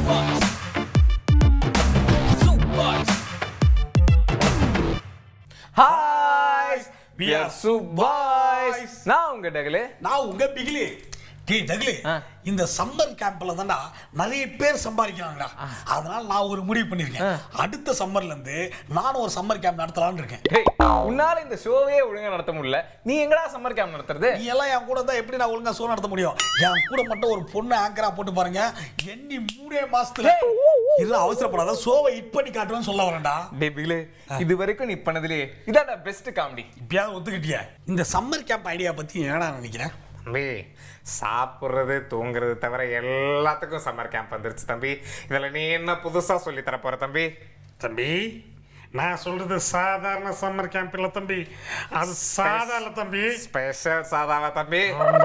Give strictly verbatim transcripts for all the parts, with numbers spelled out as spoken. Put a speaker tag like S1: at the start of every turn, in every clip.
S1: Hi, we are Boyz. நான் உங்க டகலே,
S2: நான் உங்க பிகிலி. டீ டகலே, இந்த சம்மர் கேம்ப்ல தான்டா நிறைய பேர் சம்பாதிக்கிறாங்கடா. அதனால நான் ஒரு முடிவு பண்ணிருக்கேன். அடுத்த சம்மர்ல இருந்து நானும் ஒரு சம்மர் கேம்ப் நடத்தலாம்னு இருக்கேன்.
S1: டேய், உன்னால இந்த ஷோவே ஒழுங்கா நடத்த முடியல. நீ எங்கடா சம்மர் கேம்ப் நடத்துறது?
S2: நீ எல்லாம் என் கூட தான் எப்படி நான் ஒழுங்கா ஷோ நடத்த முடியும்? என் கூட மட்டும் ஒரு பொண்ணு ஆங்கரா போட்டு பாருங்க. எண்ணி மூணே மாசத்துல இது அவசரப்படாத ஷோவை ஹிட் பண்ணி காட்டுவேன்னு சொல்ல வரேன்டா.
S1: டேய் பிகிலே, இது வரைக்கும் நீ பண்ணதுலயே இதாடா பெஸ்ட் காமெடி.
S2: இப்பயாவது ஒத்துக்கிட்டியா? இந்த சம்மர் கேம்ப் ஐடியா பத்தி என்னடா நினைக்கிறேன்?
S3: தம்பி, சாப்பிட்றது தூங்குறது தவிர எல்லாத்துக்கும் சம்மர் கேம்ப் வந்துருச்சு தம்பி. இதில் நீ என்ன புதுசாக சொல்லி தர போற தம்பி?
S2: தம்பி, நான் சொல்றது சாதாரண சம்மர் கேம்ப் இல்ல தம்பி, அது சாதாரண தம்பி,
S3: ஸ்பெஷல் சாதாரண தம்பி.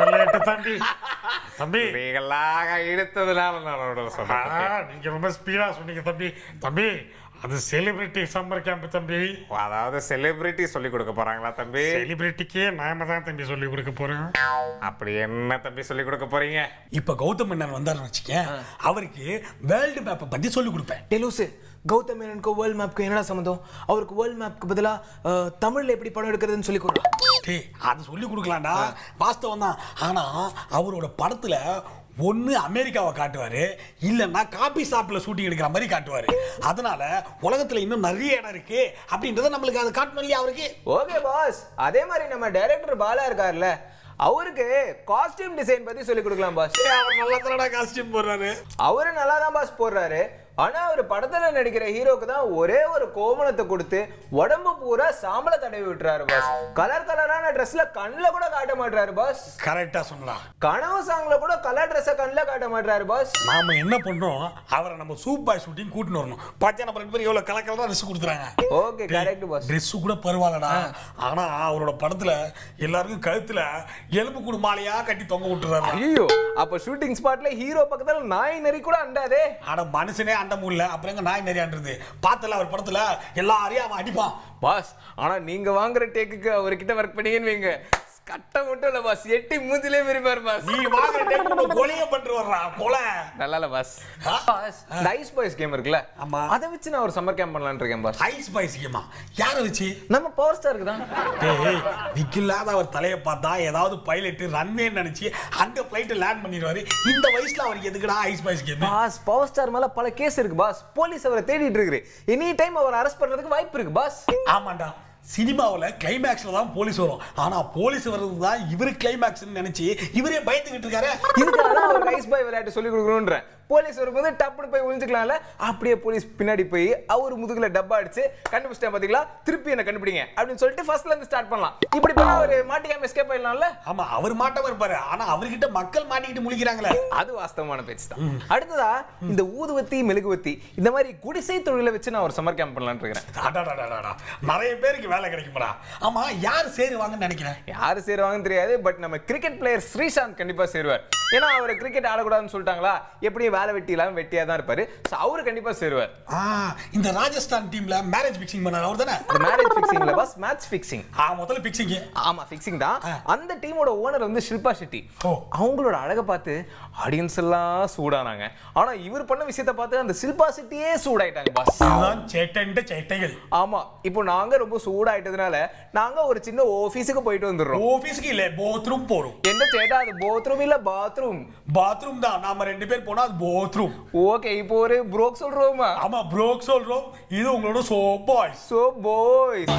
S2: தம்பி தம்பி
S3: நீங்களாக இழுத்ததுனால நான் சொல்றேன்.
S2: நீங்க ரொம்ப ஸ்பீடா சொன்னீங்க தம்பி. தம்பி, அது செலிபிரிட்டி சம்மர் கேம்ப் தம்பி.
S3: அதாவது செலிபிரிட்டி சொல்லி கொடுக்க போறாங்களா தம்பி?
S2: செலிபிரிட்டிக்கே நாம தான் தம்பி சொல்லி கொடுக்க போறோம்.
S3: அப்படி என்ன தம்பி சொல்லி கொடுக்க போறீங்க?
S2: இப்ப கௌதம் மேனன் வந்தாருன்னு வச்சுக்க, அவருக்கு வேர்ல்டு மேப்பை பத்தி சொல்லி கொடுப்பேன்.
S1: டெலூசு, கௌதம் மேனனுக்கு வேர்ல்ட் மேப்க்கு என்னடா சம்பந்தம்? அவருக்கு வேர்ல்ட் மேப்க்கு பதிலா தமிழ்ல எப்படி படம் எடுக்கிறதுன்னு சொல்லி கொடுறா.
S2: டேய், அது சொல்லி கொடுக்கலாம்டா, வாஸ்தவம் தான். ஆனா அவரோட படத்துல ஒன்னு அமெரிக்காவை காட்டுவாரு, இல்லன்னா காபி ஷாப்ல ஷூட்டிங் எடுக்கிற மாதிரி காட்டுவாரு. அதனால உலகத்துல இன்னும் நிறைய இடம் இருக்கு அப்படின்றத நம்மளுக்கு அதை காட்டணும் இல்லையா அவருக்கு?
S1: ஓகே பாஸ், அதே மாதிரி நம்ம டைரக்டர் பாலா இருக்கார்ல, அவருக்கு காஸ்டியூம் டிசைன் பத்தி சொல்லி கொடுக்கலாம் பாஸ்.
S2: அவர் நல்லா தானடா காஸ்டியூம் போடுறாரு.
S1: அவரு நல்லா தான் பாஸ் போடுறாரு. ஆனா அவர் படத்துல நடிக்கிற ஹீரோக்கு தான் ஒரே ஒரு கோமணத்தை கொடுத்து உடம்பு பூரா சாம்பல தடவி விட்டுறாரு பாஸ். கலர் கலரான ட்ரெஸ்ல கண்ணுல கூட காட்ட மாட்டாரு பாஸ்.
S2: கரெக்டா சொன்னா.
S1: கனவு சாங்ல கூட கலர் ட்ரெஸ்ஸ கண்ணுல காட்ட மாட்டாரு பாஸ்.
S2: நாம என்ன பண்றோம், அவரை நம்ம சூப்பர் ஷூட்டிங் கூட்டிட்டு வரணும். பாத்தியா நம்ம ரெண்டு பேரும் எவ்வளவு கலர் கலரா ட்ரெஸ் கொடுத்துறாங்க.
S1: Okay, correct pass.
S2: ட்ரெஸ் கூட பரவாயில்லடா. ஆனா அவரோட படத்துல எல்லாருக்கும் கழுத்துல எலும்பு கூடு மாலையா கட்டி தொங்க விட்டுறாரு.
S1: ஐயோ, அப்ப ஷூட்டிங் ஸ்பாட்ல ஹீரோ பக்கத்துல நாய் நரி கூட அண்டாதே.
S2: ஆனா மனுஷனே அண்ட முடியல, அப்புறம் எங்க நாய் நரி அண்டது? பார்த்தல அவர் படத்துல எல்லாரையும் அவன் அடிப்பான்
S1: பாஸ். ஆனா நீங்க வாங்குற டேக்குக்கு அவர்கிட்ட ஒர்க் பண்ணீங்கன்னு வைங்க, கட்ட மட்டும் இல்ல பாஸ், எட்டி மூஞ்சிலே மிரிப்பார் பாஸ்.
S2: நீ வாங்குற டேக்கு கொலைய பண்ணிட்டு வர்றா, கொலை.
S1: நல்லா இல்ல boss. Boss, ice boys game இருக்குல்ல,
S2: ஆமா,
S1: அத வச்சு நான் ஒரு சம்மர் கேம்ப் பண்ணலாம்னு இருக்கேன் பாஸ்.
S2: ஐஸ் பாய்ஸ் கேமா? யார வச்சு?
S1: நம்ம பவர் ஸ்டாருக்கு தான்.
S2: டேய், விக்கில்லாத அவர் தலைய பார்த்தா ஏதாவது பைலட் ரன்வே நினைச்சு அந்த ஃளைட் லேண்ட் பண்ணிடுவாரு. இந்த வயசுல அவருக்கு எதுக்குடா ice boys game?
S1: Boss, power star மேல பல கேஸ் இருக்கு பாஸ். போலீஸ் அவரை தேடிட்டு இருக்கு. எனி டைம் அவர் அரெஸ்ட் பண்றதுக்கு வாய்ப்பு இருக்கு பாஸ்.
S2: ஆமாண்டா, சினிமாவுல கிளைமேக்ஸ்ல தான் போலீஸ் வரும். ஆனா போலீஸ் வர்றது தான் இவரு கிளைமேக்ஸ்னு நினைச்சு இவரே பயந்துகிட்டு இருக்காரு.
S1: இதுக்காக தான் அவர் ஐஸ் பாய் விளையாட்டு சொல்லி கொடுக்கணும்ன்ற. போலீஸ் வரும்போது டப்புனு போய் ஒளிஞ்சுக்கலாம்ல, அப்படியே போலீஸ் பின்னாடி போய் அவர் முதுகுல டப்பா அடிச்சு கண்டுபிடிச்சிட்டேன் பாத்தீங்களா, திருப்பி என்ன கண்டுபிடிங்க அப்படின்னு சொல்லிட்டு ஃபர்ஸ்ட்ல இருந்து ஸ்டார்ட் பண்ணலாம். இப்படி பண்ணா அவர் மாட்டிக்காம எஸ்கேப் ஆயிடலாம்ல.
S2: ஆமா, அவர் மாட்டாம இருப்பாரு. ஆனா அவர்கிட்ட மக்கள் மாட்டிக்கிட்டு முழிக்கிறாங்களே,
S1: அது வாஸ்தவமான பேச்சு தான். அடுத்ததா இந்த ஊதுவத்தி மெழுகுவத்தி இந்த மாதிரி குடிசை தொழிலை வச்சு நான் ஒரு சம்மர் கேம்ப் பண்ணலாம்னு இருக்கிறேன்.
S2: நிறைய பேருக்கு வேலை கிடைக்கும்டா. ஆமா, யார் சேருவாங்கன்னு நினைக்கிறேன்?
S1: யாரு சேருவாங்கன்னு தெரியாது, பட் நம்ம கிரிக்கெட் பிளேயர் ஸ்ரீசாந்த் கண்டிப்பா சேருவார். ஏன்னா அவர் கிரிக்கெட் ஆடக்கூடாதுன்னு சொல்லிட்டாங்களா, எப்படியும் வேலை வெட்டி இல்லாம வெட்டியா தான் இருப்பாரு. சோ அவரு கண்டிப்பா சேருவார்.
S2: இந்த ராஜஸ்தான் டீம்ல மேரேஜ் ஃபிக்சிங் பண்ணாரு அவர் தானே?
S1: இந்த மேரேஜ் ஃபிக்சிங்ல பாஸ், மேட்ச் ஃபிக்சிங்.
S2: ஆ, முதல்ல ஃபிக்சிங்.
S1: ஆமா, ஃபிக்சிங் தான். அந்த டீமோட ஓனர் வந்து ஷில்பா ஷெட்டி. அவங்களோட அழகை பார்த்து ஆடியன்ஸ் எல்லாம் சூடானாங்க. ஆனா இவர் பண்ண விஷயத்தை பார்த்து அந்த ஷில்பா ஷெட்டியே சூடாயிட்டாங்க பாஸ்.
S2: இதுதான் சேட்டண்ட சேட்டைகள்.
S1: ஆமா, இப்போ நாங்க ரொம்ப சூடாயிட்டதுனால நாங்க ஒரு சின்ன ஆபீஸ்க்கு போயிட்டு வந்துறோம்.
S2: ஆபீஸ்க்கு இல்ல, பாத்ரூம் போறோம்.
S1: என்ன சேட்டா, அது பாத்ரூம் இல்ல பாத்ரூம்.
S2: பாத்ரூம் தான். நாம ரெண்டு பேர் போனா அது பாத்ரூம்.
S1: ஓகே, இப்போ ஒரு ப்ரோக் சொல்றோமா?
S2: ஆமா, ப்ரோக் சொல்றோம். இது உங்களோட so boys.
S1: So boys.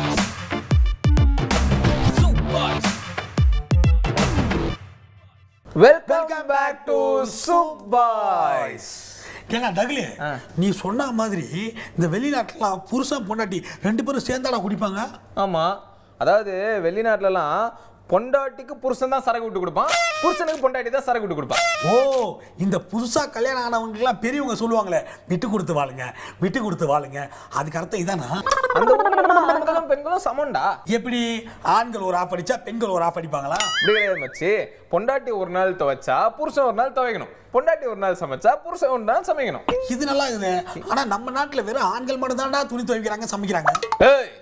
S1: Welcome back to soup boys.
S2: ஏங்க டக்லி, நீ சொன்ன மாதிரி இந்த வெளிநாட்டுல புருஷன் பொண்டாட்டி ரெண்டு பேரும் சேர்ந்தாடா குடிப்பாங்க.
S1: ஆமா, அதாவது வெளிநாட்டுலலாம் பொண்டாட்டிக்கு புருஷன் தான் சரக்கு விட்டு கொடுப்பான், புருஷனுக்கு பொண்டாட்டி தான் சரக்கு விட்டு கொடுப்பான்.
S2: ஓ, இந்த புதுசா கல்யாணம் ஆனவங்களுக்குலாம் பெரியவங்க சொல்லுவாங்களே, விட்டு கொடுத்து வாழுங்க, விட்டு கொடுத்து வாழுங்க. அதுக்கு அர்த்தம் இதானா?
S1: அந்த ஆண்களும் பெண்களும் சமண்டா.
S2: எப்படி? ஆண்கள் ஒரு ஆஃப் அடிச்சா பெண்கள் ஒரு ஆஃப் அடிப்பாங்களா?
S1: அப்படி கிடையாது மச்சி. பொண்டாட்டி ஒரு நாள் துவைச்சா புருஷன் ஒரு நாள் துவைக்கணும், பொண்டாட்டி ஒரு நாள் சமைச்சா புருஷன் ஒரு நாள் சமைக்கணும்.
S2: இது நல்லா இருக்குது. ஆனா நம்ம நாட்டுல வெறும் ஆண்கள் மட்டும் தான்டா துணி துவைக்கிறாங்க, சமைக்கிறாங்க.
S1: ஏய்,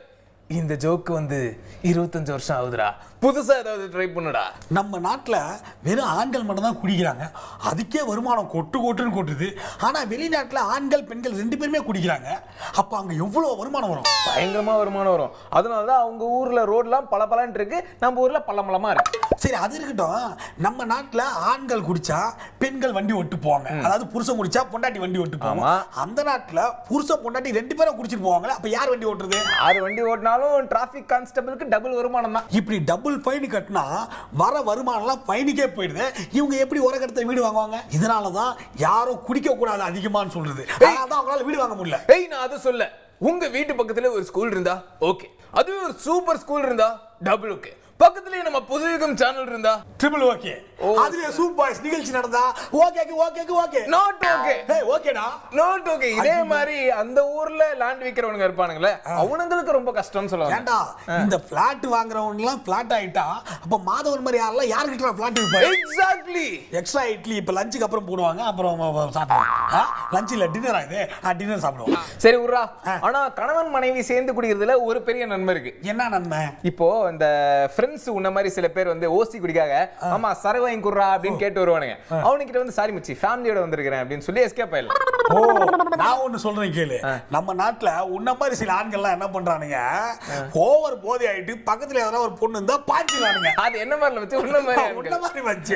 S1: இந்த ஜோக்கு வந்து இருபத்தஞ்சு வருஷம் ஆகுதுடா, புதுசா ஏதாவது ட்ரை பண்ணுடா.
S2: நம்ம நாட்டில் வெறும் ஆண்கள் மட்டும் தான் குடிக்கிறாங்க, அதுக்கே வருமானம் கொட்டு கொட்டுன்னு கொட்டுது. ஆனால் வெளிநாட்டில் ஆண்கள் பெண்கள் ரெண்டு பேருமே குடிக்கிறாங்க, அப்போ அங்கே எவ்வளோ வருமானம் வரும்?
S1: பயங்கரமா வருமானம் வரும். அதனால தான் அவங்க ஊர்ல ரோட்லாம் பல பலன்னு இருக்கு, நம்ம ஊர்ல பள்ளமளமா இருக்கு.
S2: சரி, அது இருக்கட்டும். நம்ம நாட்டில் ஆண்கள் குடிச்சா பெண்கள் வண்டி ஓட்டு போவாங்க, அதாவது புருஷன் குடிச்சா பொண்டாட்டி வண்டி ஓட்டு போவாங்க. அந்த நாட்டில் புருஷன் பொண்டாட்டி ரெண்டு பேரும் குடிச்சிட்டு போவாங்க, அப்போ யார் வண்டி ஓட்டுறது?
S1: ஆறு வண்டி ஓட்டினாலும் டிராஃபிக் கான்ஸ்டபிளுக்கு டபுள் வருமானம் தான்.
S2: இப்படி டபுள் ஃபைன் கட்டினா வர வருமானம்லாம் ஃபைனுக்கே போயிடுது. இவங்க எப்படி ஒரு கடத்த வீடு வாங்குவாங்க? இதனால தான் யாரும் குடிக்க கூடாது அதிகமானு சொல்றது. அதான் அவங்களால வீடு வாங்க முடியல.
S1: ஏய், நான் அதை சொல்ல. உங்க வீட்டு பக்கத்துல ஒரு ஸ்கூல் இருந்தா ஓகே, அதுவே ஒரு சூப்பர் ஸ்கூல் இருந்தா டபுள் ஓகே, பக்கத்துலயே நம்ம புதுயுகம் சேனல் இருந்தா
S2: ட்ரிபிள் ஓகே, அதுவே சூப்பர் பாய்ஸ் நிகழ்ச்சி நடந்தா okay okay okay
S1: not okay.
S2: ஏய் ஓகேடா,
S1: நாட் ஓகே. இதே மாதிரி அந்த ஊர்ல லேண்ட் விக்கிறவங்க இருப்பானுங்களே, அவங்களுக்கு ரொம்ப கஷ்டம்னு சொல்லுவாங்க.
S2: ஏண்டா இந்த ஃபிளாட் வாங்குறவங்க எல்லாம் ஃபிளாட் ஆயிட்டா அப்ப மாதவன் மாதிரி யாரெல்லாம் யார்கிட்ட ஃபிளாட் விப்பாங்க?
S1: எக்ஸாக்ட்லி.
S2: எக்ஸ்ட்ரா இட்லி இப்ப லஞ்சுக்கு அப்புறம் போடுவாங்க, அப்புறம் சாப்பிடுவாங்க. லஞ்ச் இல்ல டின்னர் ஆகுது, டின்னர் சாப்பிடுவோம்.
S1: சரி உர்ரா. ஆனா கணவன் மனைவி சேர்ந்து குடிக்கிறதுல ஒரு பெரிய நன்மை இருக்கு.
S2: என்ன நன்மை?
S1: இப்போ இந்த ஃப்ரெண்ட்ஸ் உன்ன மாதிரி சில பேர் வந்து ஓசி குடிக்காக ஆமா சர வாங்கி குடுறா அப்படின்னு கேட்டு வருவானுங்க. அவனுக்கிட்ட வந்து சாரி மச்சி ஃபேமிலியோட வந்திருக்கிறேன் அப்படின்னு சொல்லி எஸ்கேப் ஆயிடலாம்.
S2: ஓ, நான் ஒன்னு சொல்றேன் கேளு. நம்ம நாட்டுல உன்ன மாதிரி சில ஆண்கள்லாம் என்ன பண்றானுங்க, ஓவர் போதை ஆயிட்டு பக்கத்துல ஏதாவது ஒரு பொண்ணு இருந்தா பாஞ்சிடறானுங்க.
S1: அது என்ன மாதிரி வச்சு உன்ன மாதிரி
S2: உன்ன மாதிரி வச்சு.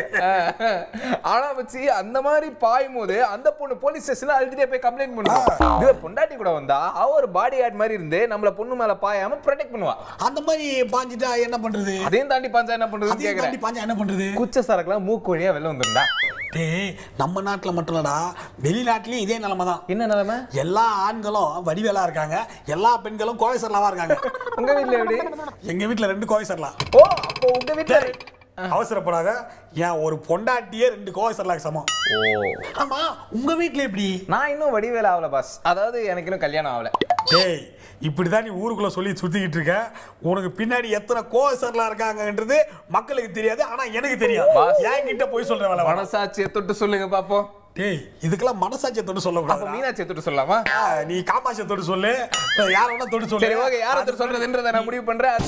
S1: ஆனா வச்சு அந்த மாதிரி பாயும் போது அந்த பொண்ணு போலீஸ் ஸ்டேஷன்ல அழுதுட்டே போய் கம்ப்ளைண்ட் பண்ணுவா. இது பொண்டாட்டி கூட வந்தா அவ ஒரு பாடி கார்டு மாதிரி இருந்து நம்மள பொண்ணு மேல பாயாம ப்ரொடெக்ட் பண்ணுவா.
S2: அந்த மாதிரி பாஞ்சிட்டா என்ன பண்றது?
S1: அதையும் தாண்டி பாஞ்சா என்ன பண்றது கேக்குறேன்.
S2: தாண்டி பாஞ்சா என்ன பண்றது?
S1: குச்ச சரக்குலாம் மூக்கு வழியா வெளில வந்துருந்தா.
S2: டேய், நம்ம நாட்டுல மட்டும் இல்லடா, வெளிநாட்டுலயும் இதே நிலைமை தான்.
S1: என்ன நிலைமை? எல்லா
S2: ஆண்களும் வடிவேலா இருக்காங்க, எல்லா பெண்களும் கோவைசர்லாவா இருக்காங்க.
S1: உங்க வீட்ல எப்படி?
S2: எங்க வீட்ல ரெண்டு கோவைசர்லா.
S1: ஓ, அப்போ உங்க வீட்ல
S2: அவசரப்படாத, ஏன் ஒரு பொண்டாட்டியே ரெண்டு கோவைசர்லாக்கு சமம்.
S1: ஓ
S2: ஆமா, உங்க வீட்ல எப்படி?
S1: நான் இன்னும் வடிவேல ஆகல பாஸ், அதாவது எனக்கு இன்னும் கல்யாணம் ஆகல.
S2: டேய், இப்படிதான் நீ ஊருக்குள்ள சொல்லி சுத்திக்கிட்டு இருக்க. உனக்கு பின்னாடி எத்தனை கோவைசர்லா இருக்காங்கன்றது மக்களுக்கு தெரியாது, ஆனா எனக்கு தெரியும். ஏன் கிட்ட போய் சொல்ற வேலை?
S1: மனசாட்சியை தொட்டு சொல்லுங்க பாப்போம்.
S2: டேய், இதுக்கெல்லாம் மனசாட்சியை தொட்டு சொல்ல கூடாது.
S1: மீனாட்சியை தொட்டு சொல்லலாமா?
S2: நீ காமாட்சியை தொட்டு சொல்லு, யார வேணா தொட்டு சொல்லு.
S1: சரி ஓகே, யார தொட்டு சொல்றதுன்றத நான் முடிவு பண்றேன்.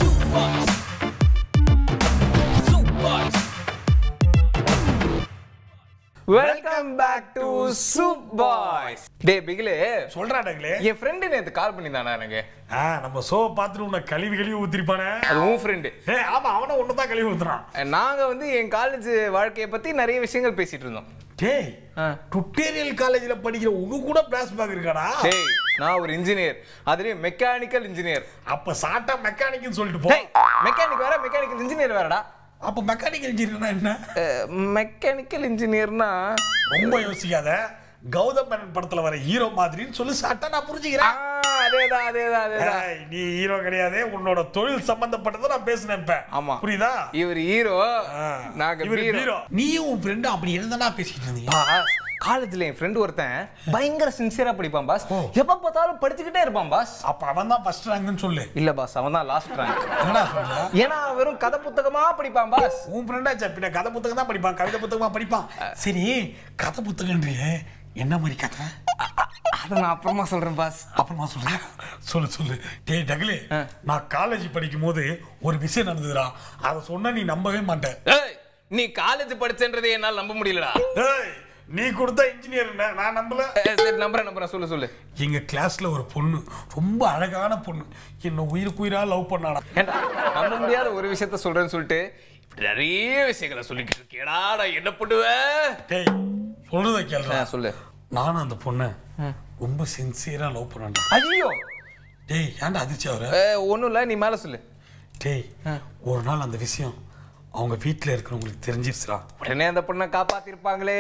S1: Welcome back to soup boys. டேய் பிகிலே,
S2: சொல்றா டக்லே.
S1: என் ஃப்ரெண்ட் நேத்து கால் பண்ணிதானா எனக்கு.
S2: ஆ, நம்ம ஷோ பார்த்துட்டு உன்னை கழுவி கழுவி ஊத்திருப்பானே,
S1: அது உன் ஃப்ரெண்ட்.
S2: ஏய் ஆமா, அவன ஒண்ணு தான் கழுவி ஊத்துறான்.
S1: நாங்க வந்து என் காலேஜ் வாழ்க்கையை பத்தி நிறைய விஷயங்கள் பேசிட்டு இருந்தோம்.
S2: டேய், டுட்டோரியல் காலேஜ்ல படிக்கிற உனக்கு கூட பிளாஷ்பேக் இருக்காடா?
S1: டேய், நான் ஒரு இன்ஜினியர், அதுலயும் மெக்கானிக்கல் இன்ஜினியர்.
S2: அப்ப சாட்டா மெக்கானிக்னு சொல்லிட்டு போ.
S1: மெக்கானிக் வேற, மெக்கானிக்கல் இன்ஜினியர் வேறடா.
S2: அப்ப மெக்கானிக்கல் இன்ஜினியர்னா என்ன?
S1: மெக்கானிக்கல் இன்ஜினியர்னா
S2: ரொம்ப யோசிக்காத, கௌதம் மேனன் படத்துல வர ஹீரோ மாதிரின்னு சொல்லி சாட்டா நான் புரிஞ்சுக்கிறேன்.
S1: அதேதான் அதேதான் அதேதான்.
S2: நீ ஹீரோ கிடையாது, உன்னோட தொழில் சம்பந்தப்பட்டதை நான் பேசுனேன் இப்ப.
S1: ஆமா,
S2: புரியுதா?
S1: இவர் ஹீரோ, நாங்க ஹீரோ.
S2: நீயும் உன் ஃப்ரெண்டும் அப்படி என்னடா பேசிட்டு இருந்தீங்க?
S1: காலேஜ்ல என் ஃப்ரெண்ட் ஒருத்தன் பயங்கர சின்சியரா படிப்பான் பாஸ், எப்ப பார்த்தாலும் படிச்சுக்கிட்டே இருப்பான் பாஸ்.
S2: அப்ப அவன் தான் ஃபர்ஸ்ட் ரேங்க்னு சொல்லு.
S1: இல்ல பாஸ், அவன் தான் லாஸ்ட் ரேங்க்.
S2: என்னடா சொல்ற?
S1: ஏன்னா வெறும் கதை புத்தகமா படிப்பான் பாஸ்.
S2: உன் ஃப்ரெண்டா பின்ன கதை புத்தகம் தான் படிப்பான், கவிதை புத்தகமா படிப்பான். சரி, கதை புத்தகம்ன்றியே என்ன மாதிரி கதை?
S1: அத நான் அப்புறமா சொல்றேன் பாஸ்.
S2: அப்புறமா சொல்றேன், சொல்லு சொல்லு. டேய் டக்லே, நான் காலேஜ் படிக்கும் போது ஒரு விஷயம் நடந்ததுடா, அதை சொன்னா நீ நம்பவே மாட்டேன்.
S1: ஏய், நீ காலேஜ் படிச்சன்றதை என்னால நம்ப முடியலடா.
S2: ஏய், நீ கொடுத்த இன்ஜினியர் நான் நம்பல.
S1: சரி, நம்புறேன் நம்புறேன், சொல்லு சொல்லு.
S2: எங்க கிளாஸ்ல ஒரு பொண்ணு, ரொம்ப அழகான பொண்ணு, என்ன உயிருக்கு உயிரா லவ் பண்ணாடா.
S1: நம்ப முடியாத ஒரு விஷயத்த சொல்றேன்னு சொல்லிட்டு நிறைய விஷயங்களை சொல்லிக்கிட்டு இருக்கேடா, நான் என்ன பண்ணுவேன்?
S2: டேய், சொல்றத கேளுடா.
S1: சொல்லு.
S2: நானும் அந்த பொண்ணை ரொம்ப சின்சியரா லவ் பண்ணேன்டா.
S1: ஐயோ.
S2: டேய், ஏன்டா அதிர்ச்சி ஆகுற?
S1: ஒண்ணும் இல்ல, நீ மேல சொல்லு.
S2: டேய், ஒரு நாள் அந்த விஷயம் அவங்க வீட்டுல இருக்கிறவங்களுக்கு தெரிஞ்சிருச்சுடா.
S1: உடனே அந்த பொண்ணை காப்பாத்திருப்பாங்களே.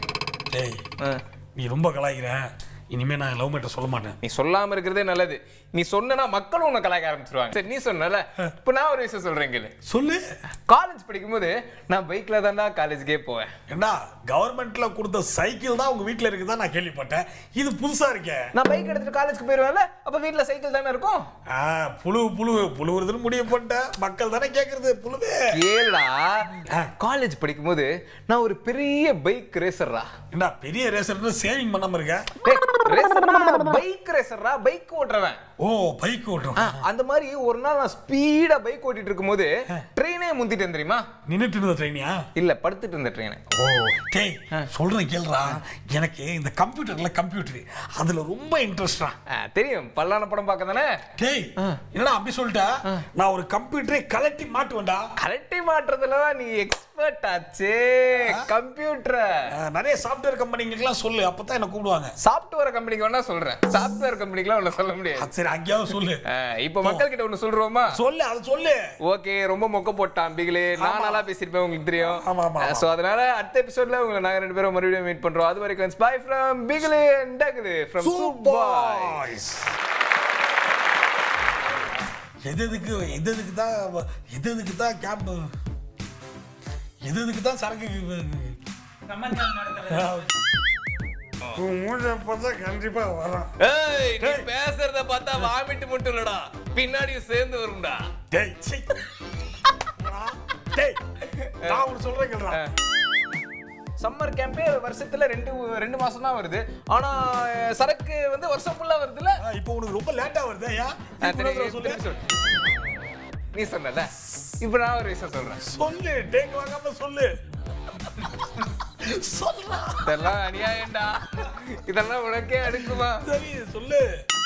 S2: டேய், நீ ரொம்ப கலாய்க்கிற, இனிமே நான் லவ் மேட்டர் சொல்ல மாட்டேன்.
S1: நீ சொல்லாம இருக்கிறதே நல்லது. நீ சொன்னா மக்களும் உன்னை கலாய்க்க ஆரம்பிச்சிருவாங்க. சரி, நீ சொன்னல, இப்ப நான் ஒரு விஷயம் சொல்றேன் கேளு.
S2: சொல்லு.
S1: காலேஜ் படிக்கும்போது நான் பைக்ல தான்டா காலேஜுக்கே போவேன்.
S2: ஏண்டா, கவர்மெண்ட்ல கொடுத்த சைக்கிள் தான் உங்க வீட்டுல இருக்குதா நான் கேள்விப்பட்டேன், இது புதுசா இருக்கே.
S1: நான் பைக் எடுத்துட்டு காலேஜுக்கு போயிருவேன்ல, அப்ப வீட்டுல சைக்கிள் தானே இருக்கும்.
S2: புழு புழு புழுவுறதுன்னு முடிவு பண்ணிட்டேன், மக்கள் தானே கேக்குறது புழுவே.
S1: கேளுடா, காலேஜ் படிக்கும்போது நான் ஒரு பெரிய பைக் ரேசர்ரா.
S2: ஏண்டா, பெரிய ரேசர்னு சேவிங் பண்ணாம இருக்க?
S1: பைக் ரேசர்ரா, பைக் ஓட்டுறவன்.
S2: ஓ பைக் ஓட்டுறவன்.
S1: அந்த மாதிரி ஒரு நாள் நான் ஸ்பீடா பைக் ஓட்டிட்டு இருக்கும்போது ட்ரெயினே முந்திட்டேன் தெரியுமா?
S2: நின்னுட்டு இருந்த ட்ரெயினியா?
S1: இல்ல, படுத்துட்டு இருந்த ட்ரெயின்.
S2: ஓ டேய் சொல்றேன் கேளுடா, எனக்கு இந்த கம்ப்யூட்டர்ல கம்ப்யூட்டர் அதுல ரொம்ப இன்ட்ரெஸ்டா.
S1: தெரியும், பல்லான படம் பார்க்க தானே.
S2: டேய் என்னடா அப்படி சொல்லிட்டா? நான் ஒரு கம்ப்யூட்டரை கலட்டி மாட்டுவேன்டா.
S1: கலட்டி மாட்டுறதுல தான் நீ எக்ஸ்பர்ட் ஆச்சே. கம்ப்யூட்டர்
S2: நிறைய சாஃப்ட்வேர் கம்பெனிகளுக்குலாம் சொல்லு, அப்பதான் என்ன கூப்பிடுவாங்க.
S1: சாஃப்ட்வேர் கம்பெனிக்கு வேணா சொல்றேன், சாஃப்ட்வேர் கம்பெனிக்குலாம் ஒண்ணு சொல்ல முடியாது.
S2: சரி அங்கேயாவது சொல்லு.
S1: இப்போ மக்கள் கிட்ட ஒண்ணு சொல்றோமா?
S2: சொல்லு, அது சொல்லு.
S1: ஓகே, ரொம்ப மொக்க போட்டான் பிகிலே. நான் நல்லா பேசிருப்பேன், உங்களுக்கு தெரியும்.
S2: ஆமா ஆமா.
S1: சோ அதனால அடுத்த எபிசோட்ல உங்களை நாங்க ரெண்டு பேரும் மறுபடியும் மீட் பண்றோம். அது வரைக்கும் பை ஃப்ரம் பிகிலே அண்ட் டகிலே ஃப்ரம் பாய்ஸ்.
S2: எது எதுக்கு எது எதுக்கு தான் எது எதுக்கு தான் கேம்ப் எது எதுக்கு தான் சரக்கு கண்டிப்பா வரும்.
S1: ஏய், நீ பேசுறத பார்த்தா வாமிட் மட்டும் இல்லடா, பின்னாடியும் சேர்ந்து வரும்டா.
S2: டேய் சீ. டேய் நான் உனக்கு சொல்றேன் கேளுடா.
S1: சம்மர் கேம்பே வருஷத்துல ரெண்டு ரெண்டு மாசம் தான் வருது. ஆனா சரக்கு வந்து வருஷம் ஃபுல்லா வருதுல.
S2: இப்போ உனக்கு ரொம்ப லேட்டா வருது. ஐயா சொல்லு.
S1: நீ சொன்னல, இப்போ நான் ஒரு விஷயம் சொல்றேன்.
S2: சொல்லு, டேக் வாங்காம சொல்லு. சொல்றா.
S1: இதெல்லாம் அநியாயம்டா, இதெல்லாம் உனக்கே அடுக்குமா?
S2: சரி சொல்லு.